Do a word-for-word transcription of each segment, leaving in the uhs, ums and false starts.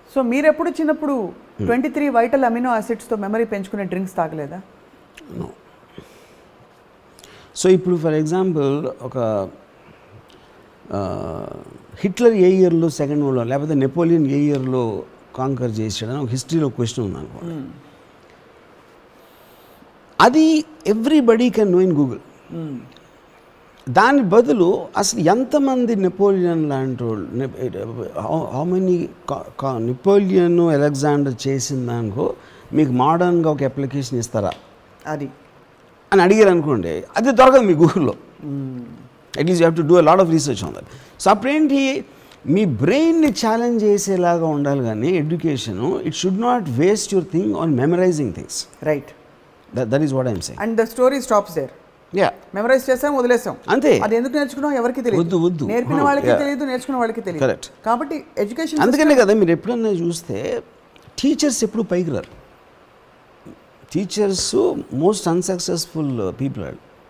So మీరు ఎప్పుడు చిన్నప్పుడు ట్వంటీ త్రీ వైటల్ అమినో యాసిడ్స్తో మెమరీ పెంచుకునే డ్రింక్స్ తాగలేదా? సో ఇప్పుడు ఫర్ ఎగ్జాంపుల్ ఒక హిట్లర్ ఏ ఇయర్లో సెకండ్ వరల్డ్ లేకపోతే నెపోలియన్ ఏ ఇయర్లో కాంకర్ చేసాడని ఒక హిస్టరీలో క్వశ్చన్ ఉంది అనుకోండి. అది everybody can know in Google. దాని బదులు అసలు ఎంతమంది నెపోలియన్ లాంటి వాళ్ళు హౌ మెనీ నెపోలియన్ అలెగ్జాండర్ చేసిన దానికో మీకు మోడర్న్గా ఒక అప్లికేషన్ ఇస్తారా అది అని అడిగారు అనుకోండి, అది దొరకదు మీ గూగుల్లో. At least you have to do a lot of research on that. So అప్పుడేంటి, మీ బ్రెయిన్ని ఛాలెంజ్ చేసేలాగా ఉండాలి కానీ education it should not waste your thing on memorizing things. Right, that is what I'm saying. And the story stops there. Yeah, memorize చేసాం, వదిలేసాం, అంతే. అది ఎందుకు నేర్చుకున్నాం ఎవరికి తెలియదు. వద్దు వద్దు నేర్పిన వాళ్ళకి తెలియదు, నేర్చుకున్న వాళ్ళకి తెలియదు. కరెక్ట్. కాబట్టి ఎడ్యుకేషన్ అందుకనే కదా మీరు ఎప్పుడన్నా చూస్తే టీచర్స్ ఎప్పుడు పైకి రారు. Teachers most unsuccessful people.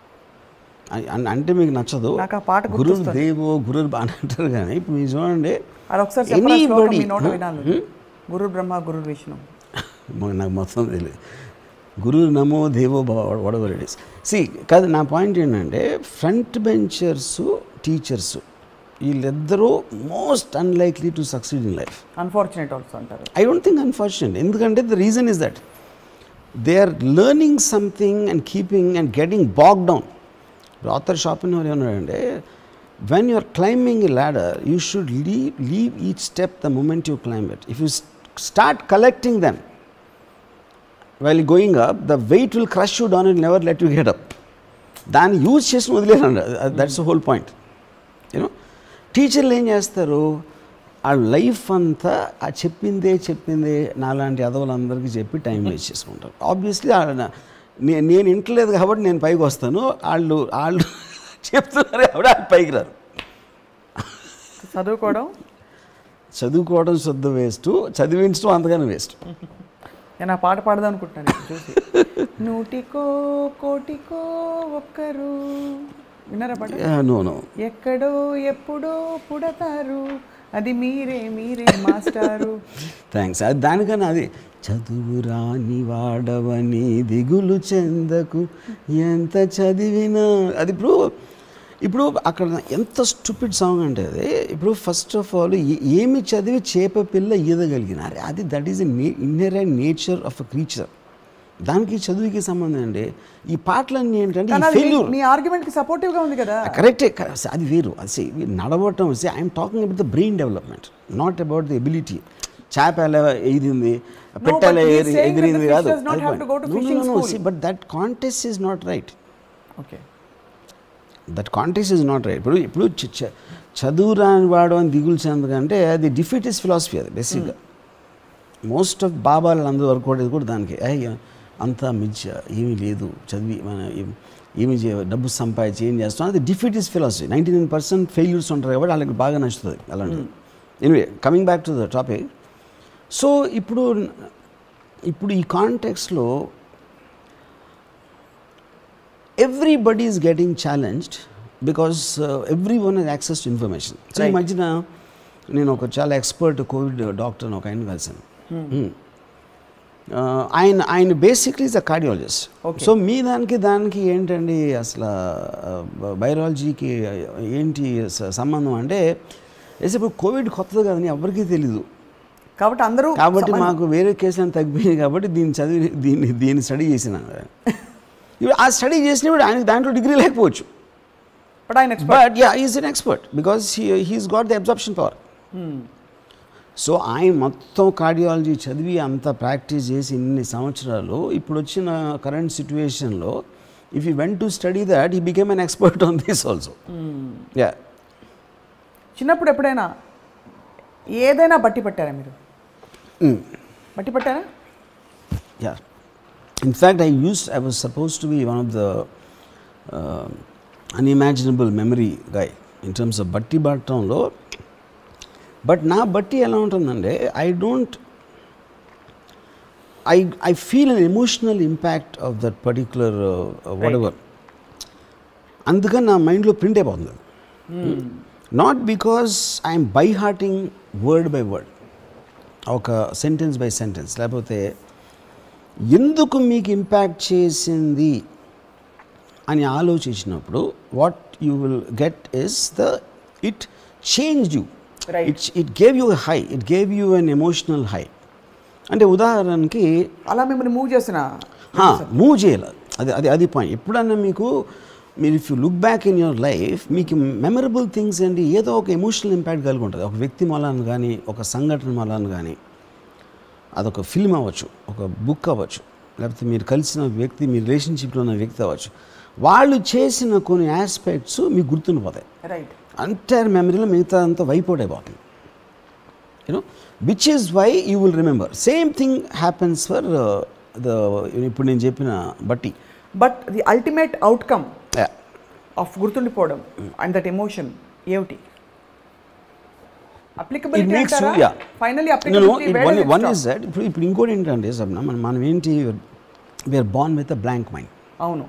అంటే మీకు నచ్చదు, గురు దేవో గురు అని అంటారు కానీ ఇప్పుడు మీరు చూడండి ఎనీబడి, గురు బ్రహ్మ గురు విష్ణు, నాకు మొత్తం తెలియదు, గురు నమో దేవో వడవర్ ఇట్ ఇస్. సి కాదు, నా పాయింట్ ఏంటంటే ఫ్రంట్ బెంచర్స్ టీచర్స్ వీళ్ళిద్దరూ most unlikely to succeed in life. Unfortunate also అంటారు. ఐ డోంట్ థింక్ అన్ఫార్చునేట్, ఎందుకంటే the reason is that they are learning something and keeping and getting bog down. Arthur Schopenhauer ఏమన్నాడంటే, when you are climbing a ladder, you should leave, leave each step the moment you climb it. If you start collecting them while going up, the weight will crush you down and never let you get up. దాన్ని use చేసి వదిలేనండి. That's the whole point. You know టీచర్లు ఏం చేస్తారు, ఆ life అంతా ఆ చెప్పిందే చెప్పిందే నాలాంటి అదవులందరికీ చెప్పి టైం వేస్ట్ చేసుకుంటారు. ఆబ్వియస్లీ నేను నేను ఇంటలేదు కాబట్టి నేను పైకి వస్తాను, వాళ్ళు వాళ్ళు చెప్తున్నారు కాబట్టి వాళ్ళు పైకి రారు. చదువుకోవడం చదువుకోవడం శుద్ధ వేస్ట్, చదివించడం అంతగానే వేస్ట్. నేను ఆ పాట పాడదాం అనుకుంటున్నాను చూసి. నూటికో కోటికో ఒక్కరు, విన్నారా పాట? No no. ఎక్కడో ఎప్పుడో పుడతారు, అది మీరే మీరే మాస్టారు. థ్యాంక్స్. అది దానికన్నా అది చదువు రాని వాడవని దిగులు చెందకు ఎంత చదివినా, అది ఇప్పుడు ఇప్పుడు అక్కడ ఎంత స్టూపిడ్ సాంగ్ అంటే అది. ఇప్పుడు ఫస్ట్ ఆఫ్ ఆల్ ఏమి చదివి చేప పిల్ల ఈదగలిగినారు, అది that is a inherent nature of a creature. దానికి చదువుకి సంబంధం అండి. ఈ పాటలన్నీ ఏంటంటే మీ ఆర్గ్యుమెంట్కి సపోర్టివ్గా ఉంది కదా. కరెక్టే, అది వేరు. అది నడవటం వస్తే I'm talking about the brain development, not about the ability. చేప ఎలా ఎగిరింది, పెట్టెల ఎగిరింది కాదు. But that contest is not right. Okay, that contest is not right. ఇప్పుడు ఇప్పుడు చదువు రాని వాడు అని దిగులు చెందకంటే అది డిఫీటిస్ట్ ఫిలాసఫీ. అది బేసిక్గా మోస్ట్ ఆఫ్ బాబాలు అందరూ వర్కౌట్ కూడా దానికి అంతా మించ ఏమీ లేదు, చదివి మన ఏమి చే డబ్బు సంపాదించి ఏం చేస్తాం, అది defeatist philosophy. Ninety nine percent failures ఉంటారు కాబట్టి వాళ్ళకి బాగా నచ్చుతుంది అలాంటిది. Anyway, coming back to the topic. So ఇప్పుడు ఇప్పుడు ఈ కాంటెక్స్లో everybody is getting challenged because every one has access to information. So ఈ మధ్యన నేను ఒక చాలా ఎక్స్పర్ట్ కోవిడ్ డాక్టర్ ఒక ఆయన కలిసాను. ఆయన ఆయన basically is a cardiologist. So మీ దానికి దానికి ఏంటండి అసలు బయాలజీకి ఏంటి సంబంధం అంటే, ఇప్పుడు కోవిడ్ కొత్తది కదని ఎవరికీ తెలీదు కాబట్టి అందరూ కాబట్టి మాకు వేరే కేసులను తగ్గిపోయింది కాబట్టి దీన్ని చదివి దీన్ని దీన్ని స్టడీ చేసిన ఇప్పుడు ఆ స్టడీ చేసినప్పుడు ఆయనకి దాంట్లో డిగ్రీ లేకపోవచ్చు, బట్ ఆయన but yeah is an expert because he's got the absorption power. So ఆయన మొత్తం కార్డియాలజీ చదివి అంత ప్రాక్టీస్ చేసి ఇన్ని సంవత్సరాలు ఇప్పుడు వచ్చిన కరెంట్ సిచ్యువేషన్లో if you went to study that he became an expert on this also. Yeah, చిన్నప్పుడు ఎప్పుడైనా ఏదైనా బట్టి పట్టారా మీరు? బట్టి పట్టారా? Yeah, in fact I use I was suppose to be one of the unimaginable memory guy in terms of బట్టి పట్టడంలో. బట్ నా బట్టి ఎలా ఉంటుందంటే I don't I I feel an emotional impact of that particular whatever. అందుకని నా మైండ్లో print అయిపోతుంది. Not because I'm by hearting word by word, ఒక సెంటెన్స్ బై సెంటెన్స్, లేకపోతే ఎందుకు మీకు ఇంపాక్ట్ చేసింది అని ఆలోచించినప్పుడు what you will get is the it change you, it it gave you a high, it gave you an emotional high. అంటే ఉదాహరణకి అలా మిమ్మల్ని మూవ్ చేసిన మూవ్ చేయాలి, అది అది అది పాయింట్. ఎప్పుడన్నా మీకు మీరు if you look back in your life మీకు మెమరబుల్ థింగ్స్ అండి ఏదో ఒక ఎమోషనల్ ఇంపాక్ట్ కలిగి ఉంటుంది. ఒక వ్యక్తి మూలాన్ని కానీ, ఒక సంఘటన మూలాన్ని కానీ, అదొక ఫిల్మ్ అవ్వచ్చు, ఒక బుక్ అవ్వచ్చు, లేకపోతే మీరు కలిసిన వ్యక్తి, మీ రిలేషన్షిప్లో ఉన్న వ్యక్తి అవ్వచ్చు. వాళ్ళు చేసిన కొన్ని ఆస్పెక్ట్స్ మీకు గుర్తుండిపోతాయి. రైట్. అంటైర్ మెమరీలో మిగతా అంతా వైప్ అవుట్ అయిపోతుంది. You know which is why you will remember. Same thing happens for the ఇప్పుడు నేను చెప్పిన బట్టి. But the ultimate outcome of గుర్తుండిపోవడం అండ్ దట్ ఎమోషన్ ఏమిటి? అప్లికబిలిటీ అంటారా? ఫైనల్లీ అప్లికబిలిటీ వేరే వన్ ఇస్ దట్. ఇప్పుడు ఇప్పుడు ఇంకోటి ఏంటంటే సబ్నా, మనం మనం ఏంటి, we are born with a blank mind. అవును.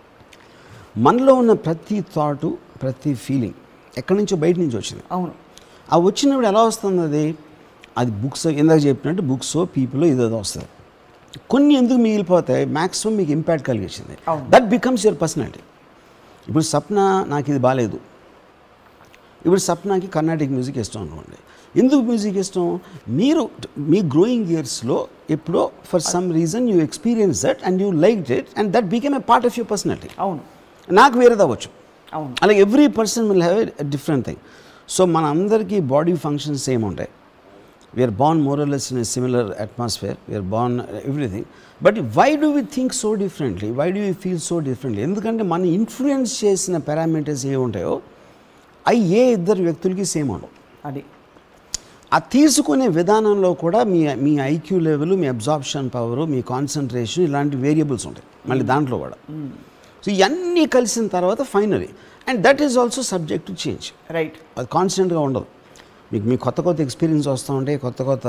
మనలో ఉన్న ప్రతి థాటు, ప్రతి ఫీలింగ్ ఎక్కడి నుంచో బయట నుంచి వచ్చింది. అవును. ఆ వచ్చినప్పుడు ఎలా వస్తుంది అది? అది బుక్స్, ఇందాక చెప్పినట్టు బుక్స్, పీపుల్ ఇదేదో వస్తుంది. కొన్ని ఎందుకు మిగిలిపోతాయి, మ్యాక్సిమం మీకు ఇంపాక్ట్ కలిగించింది. That becomes your personality. ఇప్పుడు సప్న నాకు ఇది బాగాలేదు, ఇప్పుడు సప్నాకి కర్ణాటిక్ మ్యూజిక్ ఇష్టం అనుకోండి. ఎందుకు మ్యూజిక్ ఇష్టం? మీరు మీ గ్రోయింగ్ ఇయర్స్లో ఎప్పుడో for some reason you experience that and you like it and that became a part of your personality. అవును. నాకు వేరేది అవ్వచ్చు. అవును. అలాగే every person will have a different thing. So మన అందరికీ బాడీ ఫంక్షన్స్ సేమ్ ఉంటాయి. We are born more or less in a similar atmosphere, we are born everything. But why do we think so differently, why do we feel so differently? ఎందుకంటే మన influence చేసిన parameters ఏ ఉంటాయో అవి ఏ ఇద్దరు వ్యక్తులకి సేమ్ ఉండవు. అది ఆ తీసుకునే విధానంలో కూడా మీ మీ ఐక్యూ లెవెల్, మీ అబ్జార్ప్షన్ పవరు, మీ కాన్సన్ట్రేషన్, ఇలాంటి వేరియబుల్స్ ఉంటాయి మళ్ళీ దాంట్లో కూడా. సో ఇవన్నీ కలిసిన తర్వాత finally, and that is also subject to change. Right. అది కాన్స్టెంట్గా ఉండదు. మీకు మీ కొత్త కొత్త ఎక్స్పీరియన్స్ వస్తూ ఉంటాయి, కొత్త కొత్త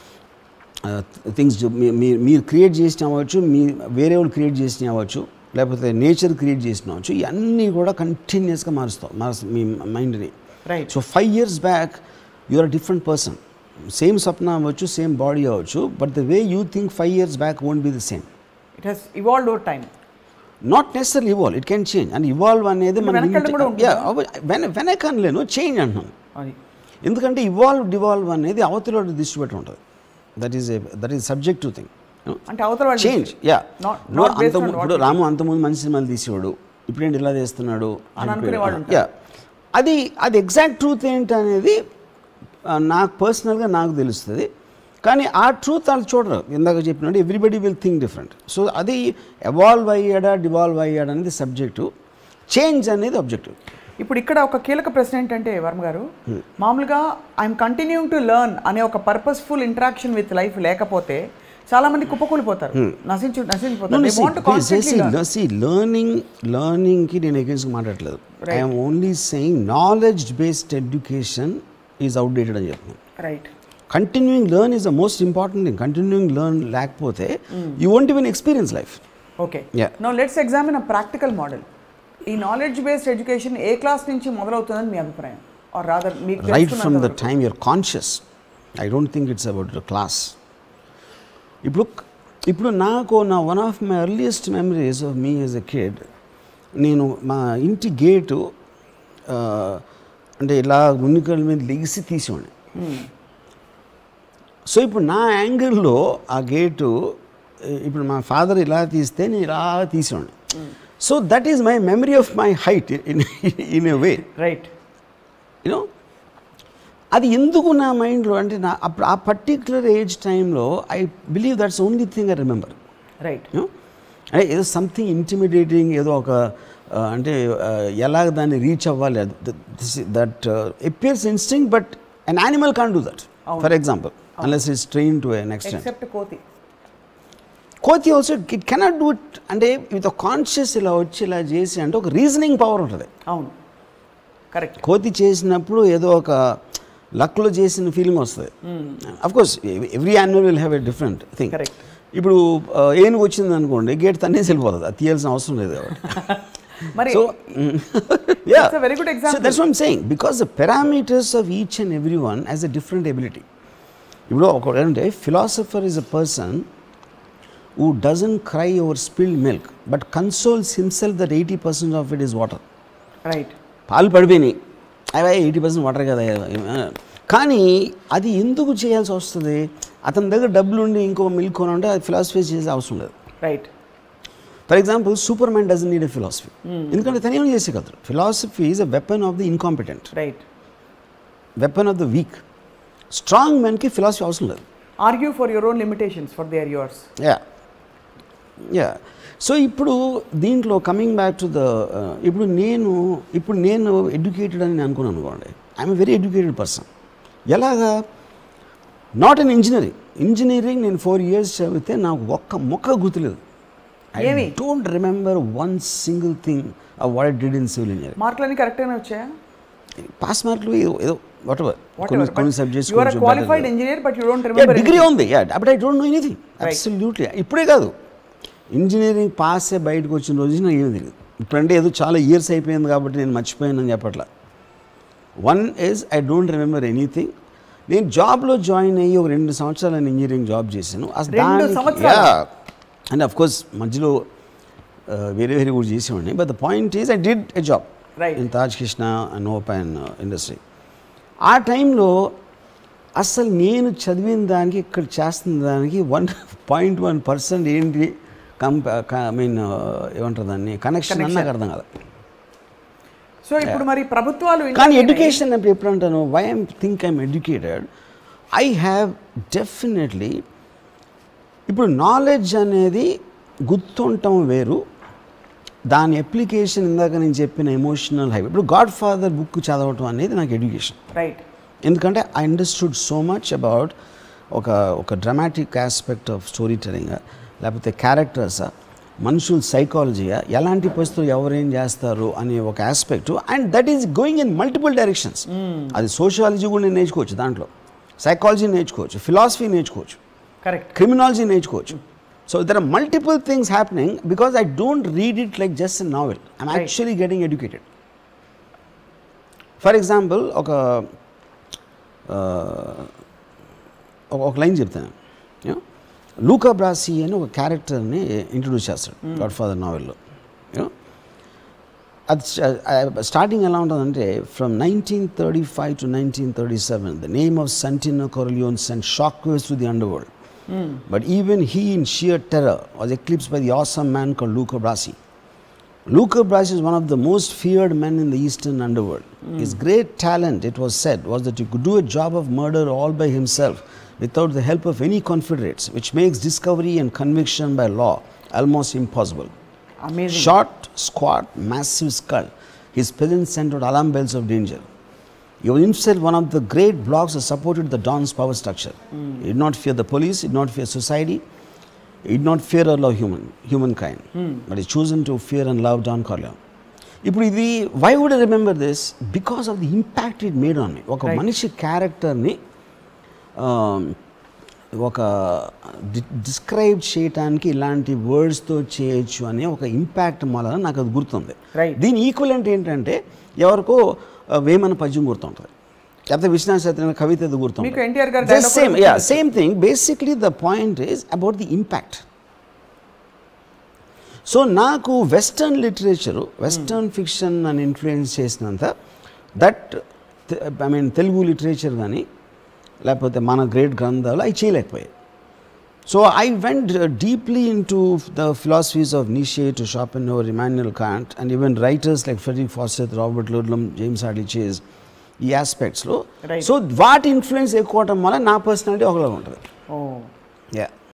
థింగ్స్ మీరు క్రియేట్ చేసిన అవ్వచ్చు, మీ వేరే వాళ్ళు క్రియేట్ చేసిన అవ్వచ్చు, లేకపోతే నేచర్ క్రియేట్ చేసిన అవ్వచ్చు. ఇవన్నీ కూడా కంటిన్యూస్గా మారుస్తాం మారు మీ మైండ్ని. Right. So five years back you are a different person. Same Sapna అవ్వచ్చు, సేమ్ బాడీ అవ్వచ్చు, but the way you think five years back won't be the same. It has evolved over time. Not necessary evolve, it can change. And evolve అనేది మనం వెనకనలేను, change అంటున్నాను. ఎందుకంటే evolve devolve అనేది అవతల దృష్టి పెట్టి ఉంటుంది. That is that is subjective thing. Change. Yeah. అంత ఇప్పుడు రాము అంతకుముందు మంచి సినిమాలు తీసేవాడు, ఇప్పుడేంటి ఇలా చేస్తున్నాడు. యా, అది అది ఎగ్జాక్ట్ ట్రూత్ ఏంటి అనేది నాకు పర్సనల్గా నాకు తెలుస్తుంది. కానీ ఆ ట్రూత్ వాళ్ళు చూడరు. ఇందాక చెప్పినట్టు everybody will think different. So అది ఎవాల్వ్ అయ్యాడా డివాల్వ్ అయ్యాడా అనేది సబ్జెక్టు, చేంజ్ అనేది ఆబ్జెక్టివ్. ఇప్పుడు ఇక్కడ ఒక కీలక ప్రశ్న ఏంటంటే వర్మ గారు, మామూలుగా ఐఎమ్ కంటిన్యూయింగ్ టు లెర్న్ అనే ఒక పర్పస్ఫుల్ ఇంటరాక్షన్ విత్ లైఫ్ లేకపోతే చాలా మంది కుప్పకూలిపోతారు, నశించు నశించిపోతారు. లర్నింగ్ లర్నింగ్కి నేను ఎగెన్స్ట్ మాట్లాడలేదు. I'm only saying knowledge based education is outdated అని చెప్తున్నాను. Right. Continuing learn is the most important thing. Continuing learn లేకపోతే you won't even experience life. Okay. Now let's examine a practical model. ఈ knowledge based education ఏ class నుంచి మొదలవుతుందని మీ అభిప్రాయం? Or rather మీకు right from the time you are conscious. I don't think it's about the class. ఇప్పుడు ఇప్పుడు నాకు నా one of my earliest memories of me as a kid, నేను మా ఇంటి గేటు అంటే ఇలా మునికల మీద లెగిసి తీసేవాడిని. సో ఇప్పుడు నా యాంగిల్లో ఆ గేటు, ఇప్పుడు మా ఫాదర్ ఇలా తీస్తే నేను ఇలా తీసేవాడిని. So that is my memory of my height in in a way. Right. You know అది ఎందుకు నా మైండ్లో అంటే నా ఆ పర్టిక్యులర్ ఏజ్ టైంలో I believe that's only thing I remember. Right. అంటే ఏదో సంథింగ్ ఇంటిమిడేటింగ్, ఏదో ఒక అంటే ఎలాగ దాన్ని రీచ్ అవ్వాలి, that appears instinct but an animal can't do that. For example unless it's train to an extent. Except కోతి. కోతి also it cannot do it. అంటే విత్ కాన్షియస్ ఇలా వచ్చి ఇలా చేసి అంటే ఒక రీజనింగ్ పవర్ ఉంటుంది. అవును, కరెక్ట్. కోతి చేసినప్పుడు ఏదో ఒక లక్లో చేసిన ఫీలింగ్ వస్తుంది. Of course every animal will have a different thing. ఇప్పుడు ఏనుగు వచ్చింది అనుకోండి, గేట్ తన్నేసి వెళ్ళిపోతుంది, అది తీయాల్సిన అవసరం లేదు కాబట్టి. మరి so yeah, it's a very good example. So that's what I'm saying, because the parameters of each and everyone has a different ability. ఇప్పుడు ఒక ఏంటంటే philosopher is a person who doesn't cry over spilled milk but consoles himself that eighty percent of it is water. Right. పాలు పడిపోయినాయి అవి eighty percent water కదా, కానీ అది ఎందుకు చేయాల్సి వస్తుంది? అతని దగ్గర డబ్బులు ఉండి ఇంకో మిల్క్ కొని ఉంటే అది ఫిలాసఫీ చేసే అవసరం లేదు. Right. For example superman doesn't need a philosophy, ఎందుకంటే తను ఏం చేసేయగలరు. Philosophy is a weapon of the incompetent, right, weapon of the weak. Strong మ్యాన్కి ఫిలాసఫీ అవసరం లేదు. Argue for your own limitations for they are yours. Yeah yeah so ఇప్పుడు దీంట్లో coming back to the ఇప్పుడు నేను ఇప్పుడు నేను ఎడ్యుకేటెడ్ అని నేను అనుకున్నాను అనుకోండి. I'm a very educated person. ఎలాగా? Not in engineering. ఇంజనీరింగ్ నేను ఫోర్ ఇయర్స్ చదివితే నాకు ఒక్క మొక్క గుర్తులేదు. I don't remember one single thing of what I did in civil engineering. మార్కులన్నీ కరెక్ట్గానే వచ్చాయా? పాస్ మార్కులు ఏదో వాట్ ఎవర్, కొన్ని కొన్ని subjects. You are a qualified engineer but you don't remember. Degree ఉంది, yeah, but I don't know anything. Absolutely. ఇప్పుడే కాదు, ఇంజనీరింగ్ పాస్ అయ్యి బయటకు వచ్చిన రోజు నాకు ఏమీ తెలియదు. ఇప్పుడంటే ఏదో చాలా ఇయర్స్ అయిపోయింది కాబట్టి నేను మర్చిపోయానని చెప్పట్లా. One is I don't remember anything. నేను జాబ్లో జాయిన్ అయ్యి ఒక రెండు సంవత్సరాలు నేను ఇంజనీరింగ్ జాబ్ చేశాను. అండ్ అఫ్ కోర్స్ మధ్యలో వేరే వేరే కూడా చేసేవాడిని. But the point is I did a job in Taj Krishna and open industry. ఆ టైంలో అసలు నేను చదివిన దానికి ఇక్కడ చేస్తున్న దానికి వన్ పాయింట్ వన్ పర్సెంట్ ఏంటి కంప ఐ మీన్ ఏమంటారు దాన్ని కనెక్షన్ అన్న నాకు అర్థం కదా. సో ఇప్పుడు మరి ప్రభుత్వాలు కానీ ఎడ్యుకేషన్ అంటే ఎప్పుడు అంటాను, why I'm think I'm educated, I have definitely. ఇప్పుడు నాలెడ్జ్ అనేది గుర్తుండటం వేరు, దాని అప్లికేషన్ ఇందాక నేను చెప్పిన ఎమోషనల్ హై. ఇప్పుడు గాడ్ ఫాదర్ బుక్ చదవటం అనేది నాకు ఎడ్యుకేషన్. రైట్. ఎందుకంటే I understood so much about ఒక ఒక dramatic aspect of story telling, లేకపోతే క్యారెక్టర్సా, మనుషుల సైకాలజీయా, ఎలాంటి పరిస్థితులు ఎవరేం చేస్తారు అనే ఒక aspect. And that is going in multiple directions. అది సోషియాలజీ కూడా నేను నేర్చుకోవచ్చు, దాంట్లో సైకాలజీ నేర్చుకోవచ్చు, ఫిలాసఫీ నేర్చుకోవచ్చు, కరెక్ట్, క్రిమినాలజీ నేర్చుకోవచ్చు. So there are multiple things happening because I don't read it like just a novel. I'm actually getting educated. For example ఒక ఒక లైన్ చెప్తాను. లూకా బ్రాసీ అని ఒక క్యారెక్టర్ని ఇంట్రడ్యూస్ చేస్తాడు గాడ్ ఫాదర్ నావెల్లో. అది స్టార్టింగ్ ఎలా ఉంటుందంటే, from nineteen thirty five to nineteen thirty seven the name of Santino Corleone sent shockwaves through the underworld. Mm. But even he in sheer terror was eclipsed by the awesome man called Luca Brasi. Luca Brasi is one of the most feared men in the eastern underworld. Mm. His great talent, it was said, was that he could do a job of murder all by himself without the help of any confederates, which makes discovery and conviction by law almost impossible. Amazing. Short, squat, massive skull. His presence sent out alarm bells of danger. He was himself one of the great blocks that supported the Don's power structure. Mm. He did not fear the police, he did not fear society, he did not fear or love human, humankind. Mm. But he chosen to fear and love Don Corleone. ఇప్పుడు ఇది, why would I remember this? Because of the impact it made on me. ఒక మనిషి క్యారెక్టర్ని ఒక describe చేయటానికి ఇలాంటి వర్డ్స్తో చేయొచ్చు అనే ఒక ఇంపాక్ట్ వలన నాకు అది గుర్తుంది. దీని ఈక్వలెంట్ ఏంటంటే, ఎవరికో వేమన పద్యం గుర్తుంటుంది, లేకపోతే విశ్వనాథ సత్యనారాయణ కవిత అది గుర్తుంది. Same yeah same thing. Basically the point is about the impact. So నాకు వెస్టర్న్ లిటరేచరు, వెస్టర్న్ ఫిక్షన్ అని ఇన్ఫ్లుయెన్స్ చేసినంత that I mean Telugu literature కానీ లేకపోతే మన గ్రేట్ గ్రంథాలు అవి చేయలేకపోయాయి. So I went deeply in to the philosophies of Nietzsche to Schopenhauer, Immanuel Kant and even writers like Frederick Forsyth, Robert Ludlum, James హార్డీ Chase, ఈ ఆస్పెక్ట్స్లో. సో వాటి ఇన్ఫ్లుయెన్స్ ఎక్కువ అవటం వల్ల నా పర్సనాలిటీ ఒకలాగా ఉంటుంది. యా